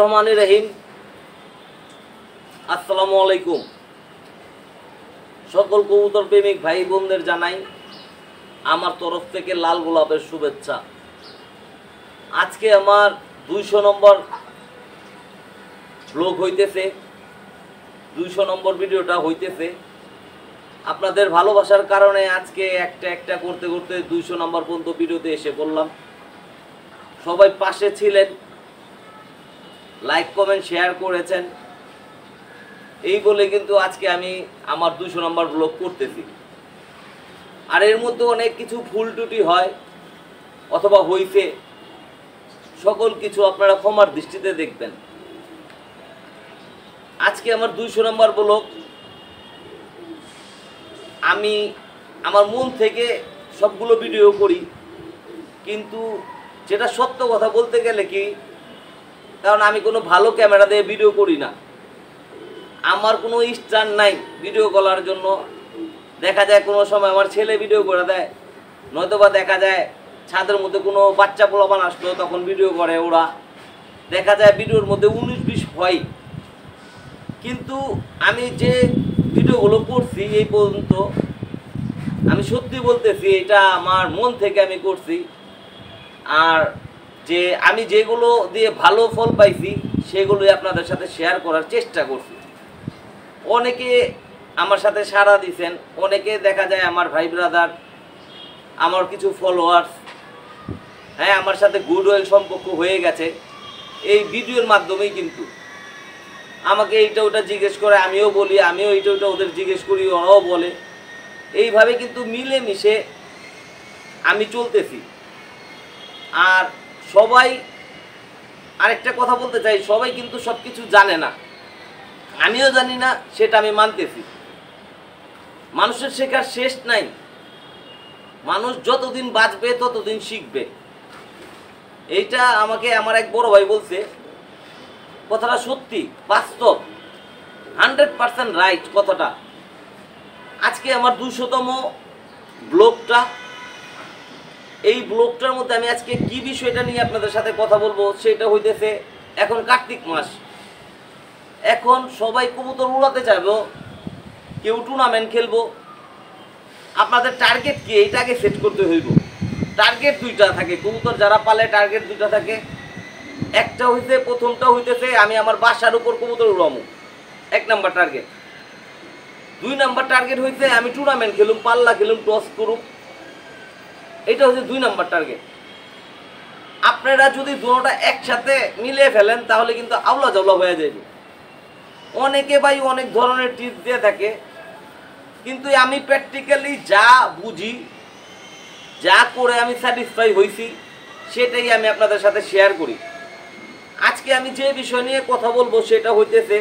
রহিম। আসসালামু আলাইকুম। সকল কবুতর প্রেমিক ভাই বোনদের জানাই আমার তরফ থেকে লাল গোলাপের শুভেচ্ছা। আজকে আমার 200 নম্বর ব্লগ হইতেছে, 200 নম্বর ভিডিওটা হইতেছে। আপনাদের ভালোবাসার কারণে আজকে একটা একটা করতে করতে 200 নম্বর পর্যন্ত ভিডিওতে এসে পড়লাম। সবাই পাশে ছিলেন, লাইক কমেন্ট শেয়ার করেছেন, এই বলে কিন্তু আজকে আমি আমার 200 নম্বর ব্লগ করতেছি। আর এর মধ্যে অনেক কিছু ভুল ত্রুটি হয় অথবা হইছে, সকল কিছু আপনারা ক্ষমার দৃষ্টিতে দেখবেন। আজকে আমার 200 নম্বর ব্লগ। আমি আমার মন থেকে সবগুলো ভিডিও করি, কিন্তু যেটা সত্য কথা বলতে গেলে কি, কারণ আমি কোনো ভালো ক্যামেরা দিয়ে ভিডিও করি না, আমার কোনো স্ট্যান্ড নাই ভিডিও করার জন্য। দেখা যায় কোনো সময় আমার ছেলে ভিডিও করে দেয়, নয়তোবা দেখা যায় ছাদের মধ্যে কোনো বাচ্চা পোলাপান আসলো তখন ভিডিও করে ওরা। দেখা যায় ভিডিওর মধ্যে 19-20 হয়, কিন্তু আমি যে ভিডিওগুলো করছি এই পর্যন্ত, আমি সত্যি বলতেছি এটা আমার মন থেকে আমি করছি। আর যে আমি যেগুলো দিয়ে ভালো ফল পাইছি সেগুলোই আপনাদের সাথে শেয়ার করার চেষ্টা করছি। অনেকে আমার সাথে সাড়া দিছেন, অনেকে দেখা যায় আমার ভাই ব্রাদার, আমার কিছু ফলোয়ার্স, হ্যাঁ, আমার সাথে গুডউইল সম্পর্ক হয়ে গেছে এই ভিডিওর মাধ্যমেই। কিন্তু আমাকে এইটা ওটা জিজ্ঞেস করে, আমিও বলি, আমিও এইটা ওটা ওদের জিজ্ঞেস করি, ওরাও বলে। এইভাবে কিন্তু মিলেমিশে আমি চলতেছি। আর সবাই, আরেকটা কথা বলতে চাই, সবাই কিন্তু সব কিছু জানে না, আমিও জানি না, সেটা আমি মানতেছি। মানুষের শেখার শেষ নাই, মানুষ যতদিন বাঁচবে ততদিন শিখবে। এইটা আমাকে আমার এক বড় ভাই বলছে, কথাটা সত্যি, বাস্তব, 100% রাইট কথাটা। আজকে আমার 200তম ব্লগটা। এই ব্লগটার মধ্যে আমি আজকে কি বিষয়টা নিয়ে আপনাদের সাথে কথা বলবো সেটা হইতেছে, এখন কার্তিক মাস, এখন সবাই কবুতর উড়াতে চাইবো, কেউ টুর্নামেন্ট খেলবো। আপনাদের টার্গেট কি, এইটাকে সেট করতে হইব। টার্গেট 2টা থাকে, কবুতর যারা পালে টার্গেট 2টা থাকে। একটা হইতে, প্রথমটা হইতেছে আমি আমার বাসার উপর কবুতর উড়ামো, 1 নাম্বার টার্গেট। 2 নাম্বার টার্গেট হইতে আমি টুর্নামেন্ট খেলুম, পাল্লা খেলুম, টস করুম, এটা হচ্ছে 2 নাম্বার টার্গেট। আপনারা যদি দুটোটা একসাথে মিলিয়ে ফেলেন তাহলে কিন্তু আউলা জাউলা হয়ে যাবে। অনেকে ভাই অনেক ধরনের টিপস দিয়ে থাকে, কিন্তু আমি প্র্যাকটিক্যালি যা বুঝি, যা করে আমি স্যাটিসফাই হয়েছি, সেটাই আমি আপনাদের সাথে শেয়ার করি। আজকে আমি যে বিষয় নিয়ে কথা বলবো সেটা হইতেছে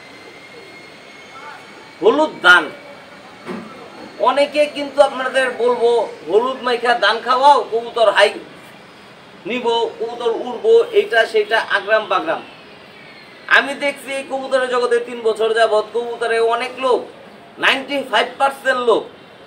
হলুদ দান। অনেকে কিন্তু আপনাদের বলবো হলুদ মাইখা দান খাওয়াও, কবুতর হাই নিব, কবুতর উড়বো, এইটা সেটা আগ্রাম বাগ্রাম। আমি দেখছি এই কবুতরের জগতে 3 বছর যাবৎ কবুতরে অনেক লোক, 95% লোক,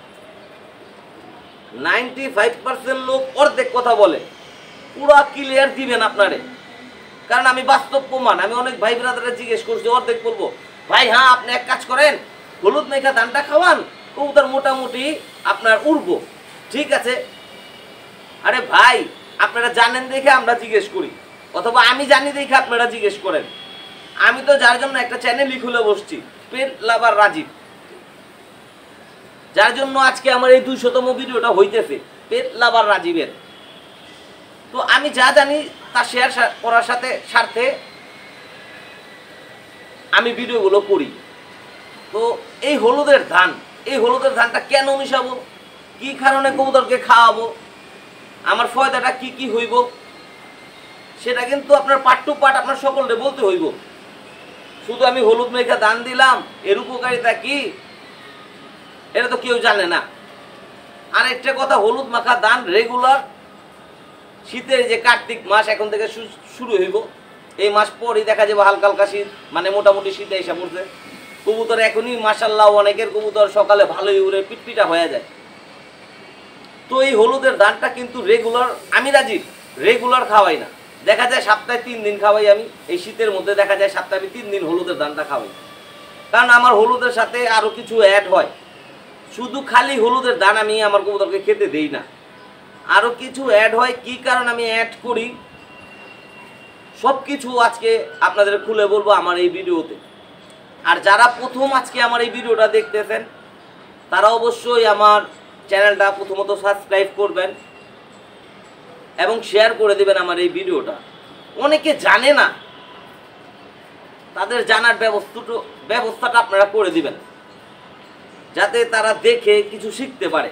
95% লোক অর্ধেক কথা বলে, পুরা ক্লিয়ার দিবেন আপনারে। কারণ আমি বাস্তব প্রমাণ, আমি অনেক ভাই ব্রাদাররা জিজ্ঞেস করছি, অর্ধেক বলবো ভাই হ্যাঁ আপনি এক কাজ করেন, হলুদ মেখা ধানটা খাওয়ান, কবুতর মোটামুটি আপনার উড়বো, ঠিক আছে। আরে ভাই, আপনারা জানেন দেখে আমরা জিজ্ঞেস করি, অথবা আমি জানি দেখে আপনারা জিজ্ঞেস করেন। আমি তো যার জন্য একটা চ্যানেলই খুলে বসছি, পেট লাভার রাজীব, যার জন্য আজকে আমার এই 200তম ভিডিওটা হইতেছে, পেট লাভার রাজীবের। তো আমি যা জানি তা শেয়ার করার সাথে স্বার্থে আমি ভিডিওগুলো করি। তো এই হলুদের ধান, এই হলুদের ধানটা কেন মিশাবো, কি কারণে কবুতরকে খাওয়াবো, আমার ফয়দাটা কি কি হইব, সেটা কিন্তু আপনার পার্ট টু পার্ট আপনার সকলকে বলতে হইব। শুধু আমি হলুদ মেখে দান দিলাম, এর উপকারিতা কি, এটা তো কেউ জানে না। আর একটা কথা, হলুদ মাখা দান রেগুলার শীতের যে কার্তিক মাস এখন থেকে শুরু হইব, এই মাস পরই দেখা যাবে হালকা হালকা শীত, মানে মোটামুটি শীতে এসে পড়ছে। কবুতর এখনই মাশাআল্লাহ অনেকের কবুতর সকালে ভালোই উড়ে পিটপিটা হয়ে যায়। তো এই হলুদের ধানটা কিন্তু রেগুলার, আমি রাজি, রেগুলার খাওয়াই না, দেখা যায় সপ্তাহে 3 দিন খাওয়াই আমি। এই শীতের মধ্যে দেখা যায় সপ্তাহে আমি 3 দিন হলুদের ধানটা খাওয়াই, কারণ আমার হলুদের সাথে আরও কিছু অ্যাড হয়। শুধু খালি হলুদের ধান আমি আমার কবুতরকে খেতে দেই না, আরও কিছু অ্যাড হয়। কি কারণ আমি অ্যাড করি সব কিছু আজকে আপনাদের খুলে বলবো আমার এই ভিডিওতে। আর যারা প্রথম আজকে আমার এই ভিডিওটা দেখতেছেন তারা অবশ্যই আমার চ্যানেলটা প্রথমত সাবস্ক্রাইব করবেন এবং শেয়ার করে দেবেন আমার এই ভিডিওটা। অনেকে জানে না, তাদের জানার ব্যবস্থাটা আপনারা করে দিবেন, যাতে তারা দেখে কিছু শিখতে পারে।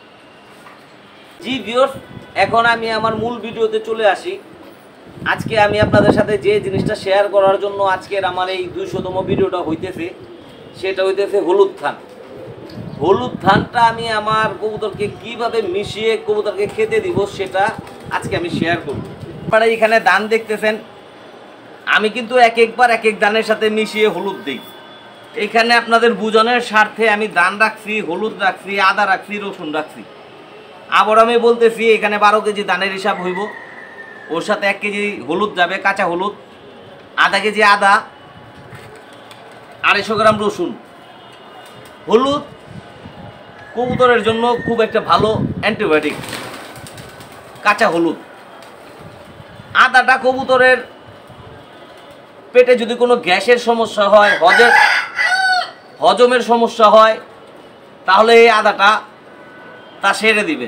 জি ভিউয়ার্স, এখন আমি আমার মূল ভিডিওতে চলে আসি। আজকে আমি আপনাদের সাথে যে জিনিসটা শেয়ার করার জন্য আজকের আমার এই 200তম ভিডিওটা হইতেছে, সেটা হইতেছে হলুদ ধান। হলুদ ধানটা আমি আমার কবুতরকে কিভাবে মিশিয়ে কবুতরকে খেতে দিব সেটা আজকে আমি শেয়ার করব। আপনারা এখানে ধান দেখতেছেন, আমি কিন্তু এক একবার এক এক ধানের সাথে মিশিয়ে হলুদ দিই। এখানে আপনাদের বুঝনের স্বার্থে আমি ধান রাখছি, হলুদ রাখছি, আদা রাখছি, রসুন রাখছি। আবার আমি বলতেছি এখানে 12 কেজি ধানের হিসাব হইব, ওর সাথে 1 কেজি হলুদ যাবে, কাঁচা হলুদ, আধা কেজি আদা, 250 গ্রাম রসুন। হলুদ কবুতরের জন্য খুব একটা ভালো অ্যান্টিবায়োটিক। কাঁচা হলুদ, আদাটা কবুতরের পেটে যদি কোনো গ্যাসের সমস্যা হয়, হজমের সমস্যা হয়, তাহলে এই আদাটা তা সেরে দিবে।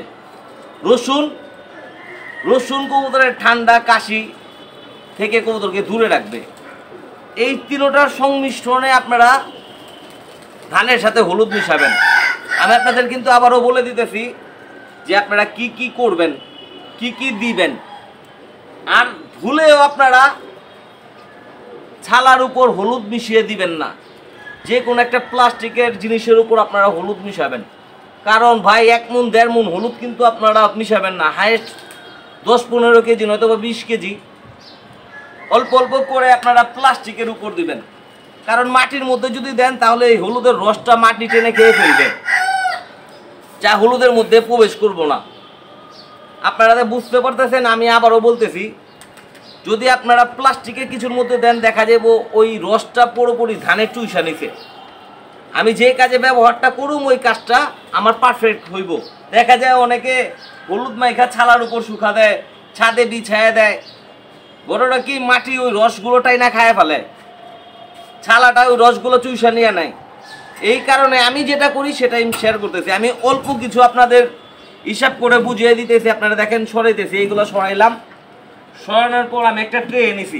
রসুন কবুতরের ঠান্ডা কাশি থেকে কবুতরকে দূরে রাখবে। এই তিনটার সংমিশ্রণে আপনারা ধানের সাথে হলুদ মিশাবেন। আমি আপনাদের কিন্তু আবারও বলে দিতেছি যে আপনারা কি কি করবেন, কি কি দিবেন। আর ভুলেও আপনারা ছালার উপর হলুদ মিশিয়ে দিবেন না। যে কোনো একটা প্লাস্টিকের জিনিসের উপর আপনারা হলুদ মিশাবেন, কারণ ভাই 1 মণ 1.5 মণ হলুদ কিন্তু আপনারা মিশাবেন না। হাইয়েস্ট 10-15 কেজি নয়তো বা 20 কেজি অল্প অল্প করে আপনারা প্লাস্টিকের উপর দিবেন। কারণ মাটির মধ্যে যদি দেন তাহলে এই হলুদের রসটা মাটি টেনে খেয়ে ফেলবে, যা হলুদের মধ্যে প্রবেশ করব না। আপনারা বুঝতে পারতেছেন, আমি আবারও বলতেছি, যদি আপনারা প্লাস্টিকের কিছুর মধ্যে দেন দেখা যাবো ওই রসটা পুরোপুরি ধানের চুইসা নিছে। আমি যে কাজে ব্যবহারটা করুম ওই কাজটা আমার পারফেক্ট হইব। দেখা যায় অনেকে হলুদ মাইখা ছালার উপর শুকা দেয়, ছাদে বিছায়া দেয়, বড়টা কি মাটি ওই রসগুলোটাই না খায় ফেলে, ছালাটা ওই রসগুলো চুইসা নিয়ে নেয়। এই কারণে আমি যেটা করি সেটাই শেয়ার করতেছি। আমি অল্প কিছু আপনাদের হিসাব করে বুঝিয়ে দিতেছি। আপনারা দেখেন সরাইতেছি, এইগুলো সরাইলাম, সরানোর পর আমি একটা ট্রে এনেছি।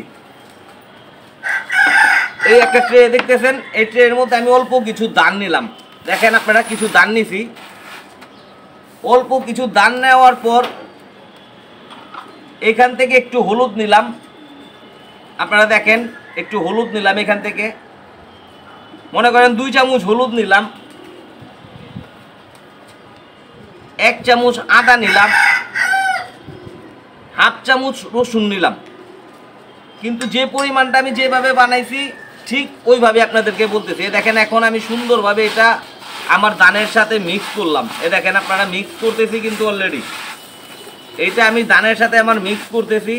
এই একটা ট্রে দেখতেছেন, এই ট্রের মধ্যে আমি অল্প কিছু দান নিলাম। দেখেন আপনারা কিছু দান নিছি। অল্প কিছু দান নেওয়ার পর এখান থেকে একটু হলুদ নিলাম। আপনারা দেখেন একটু হলুদ নিলাম এখান থেকে, মনে করেন 2 চামচ হলুদ নিলাম, 1 চামচ আদা নিলাম, 1/2 চামচ রসুন নিলাম। কিন্তু যে পরিমাণটা আমি যেভাবে বানাইছি ঠিক ওইভাবে আপনাদেরকে বলতেছি। দেখেন এখন আমি সুন্দরভাবে এটা আমার ধানের সাথে মিক্স করলাম। দেখেন আপনারা মিক্স করতেছি কিন্তু অলরেডি এইটা আমি ধানের সাথে আমার মিক্স করতেছি।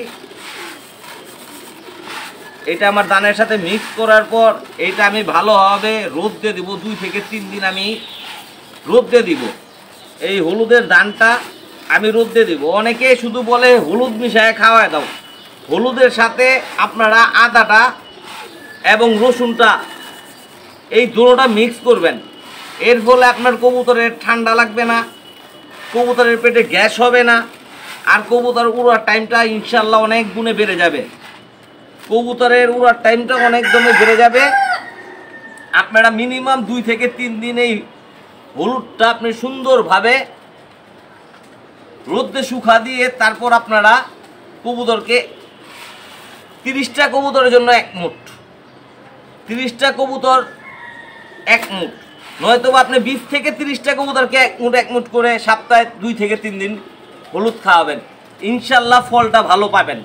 এটা আমার ধানের সাথে মিক্স করার পর এইটা আমি ভালোভাবে রোদে দিব। 2 থেকে 3 দিন আমি রোদে দিব। এই হলুদের ধানটা আমি রোদে দিব। অনেকে শুধু বলে হলুদ মিশায় খাওয়ায় দাও। হলুদের সাথে আপনারা আদাটা এবং রসুনটা এই দুটোটা মিক্স করবেন। এর ফলে আপনার কবুতরের ঠান্ডা লাগবে না, কবুতরের পেটে গ্যাস হবে না, আর কবুতর উড়ার টাইমটা ইনশাল্লাহ অনেক গুণে বেড়ে যাবে। কবুতরের উড়ার টাইমটা অনেক দমে বেড়ে যাবে। আপনারা মিনিমাম 2 থেকে 3 দিন এই হলুদটা আপনি সুন্দরভাবে রোদে শুকা দিয়ে তারপর আপনারা কবুতরকে 30টা কবুতরের জন্য 1 মুঠ, 30টা কবুতর 1 মুঠ, নয়তো আপনি 20 থেকে 30টা কবুতরকে 1 মুঠ করে সপ্তাহে 2 থেকে 3 দিন হলুদ খাওয়াবেন। ইনশাল্লাহ ফলটা ভালো পাবেন।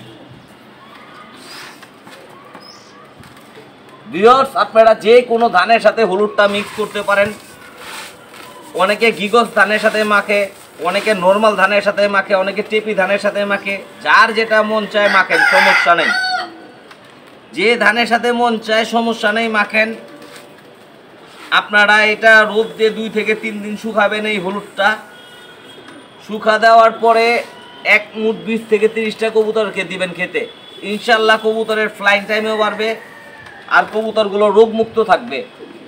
ভিউয়ার্স, আপনারা যে কোনো ধানের সাথে হলুদটা মিক্স করতে পারেন। অনেকে গিগস ধানের সাথে মাখে, অনেকে নর্মাল ধানের সাথে মাখে, অনেকে টেপি ধানের সাথে মাখে, যার যেটা মন চায় মাখেন, সমস্যা নেই। যে ধানের সাথে মন চায় সমস্যা নেই, মাখেন। আপনারা এটা রোদ দিয়ে 2 থেকে 3 দিন শুকাবেন। এই হলুদটা শুকা দেওয়ার পরে 1 মুঠ 20 থেকে 30টা কবুতরকে দিবেন খেতে। ইনশাল্লাহ কবুতরের ফ্লাইং টাইমেও বাড়বে আর কবুতরগুলো রোগমুক্ত থাকবে।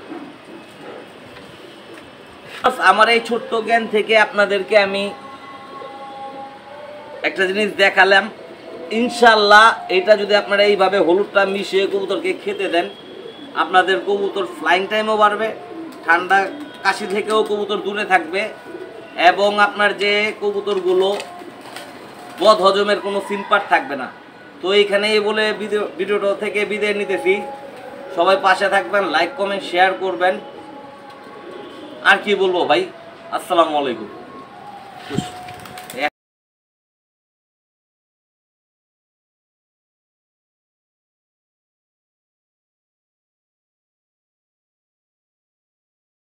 আমার এই ছোট্ট জ্ঞান থেকে আপনাদেরকে আমি একটা জিনিস দেখালাম। ইনশাল্লাহ এটা যদি আপনারা এইভাবে হলুদটা মিশিয়ে কবুতরকে খেতে দেন, আপনাদের কবুতর ফ্লাইং টাইমও বাড়বে, ঠান্ডা কাশি থেকেও কবুতর দূরে থাকবে, এবং আপনার যে কবুতরগুলো বদ হজমের কোনো সিম্পার থাকবে না। তো এইখানেই বলে ভিডিওটা থেকে বিদায় নিতেছি। সবাই পাশে থাকবেন, লাইক কমেন্ট শেয়ার করবেন। আর কি বলবো ভাই, আসসালামু আলাইকুম।